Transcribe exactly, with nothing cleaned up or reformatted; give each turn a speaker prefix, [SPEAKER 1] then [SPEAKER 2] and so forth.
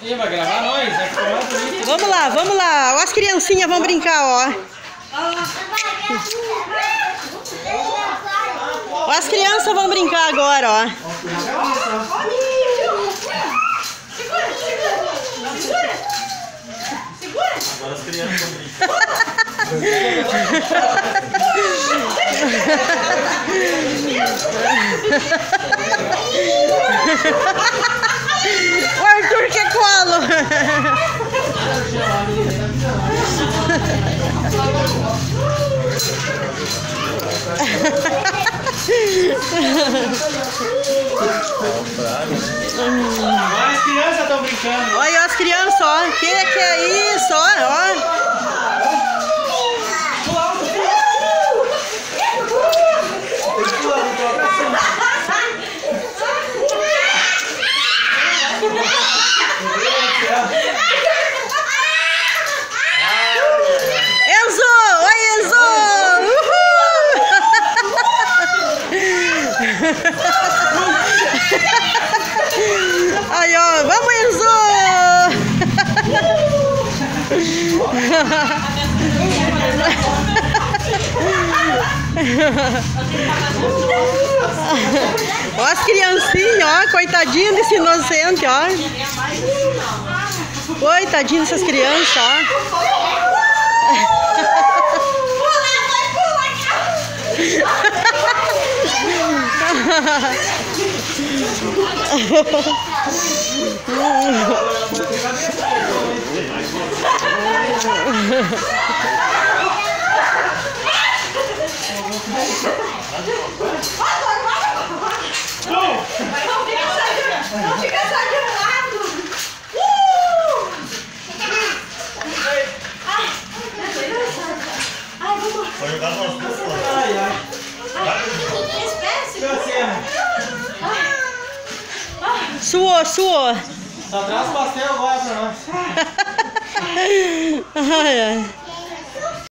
[SPEAKER 1] Quem vai gravar nós? É
[SPEAKER 2] vamos lá, vamos lá. Ó, as criancinhas vão brincar, ó. Ó, as crianças vão brincar agora, ó.
[SPEAKER 3] Segura, segura. Segura. Segura.
[SPEAKER 1] Agora as crianças vão brincar.
[SPEAKER 2] O Arthur quer colo.
[SPEAKER 1] As crianças estão brincando.
[SPEAKER 2] Olha as crianças, ó. Quem é que é isso, ó? Ó. Enzo! Oi, Enzo! Uhul! Aí, ó, vamos, Enzo! Ó as criancinhas, ó, coitadinho desse inocente, ó. Coitadinho dessas crianças, ó.
[SPEAKER 3] Não fica só de um lado. Ai, vamos.
[SPEAKER 1] Vai jogar nós duas fora. Ai, ai.
[SPEAKER 2] Suou, suou.
[SPEAKER 1] Só traz pastel agora pra nós.
[SPEAKER 2] Ai, ai.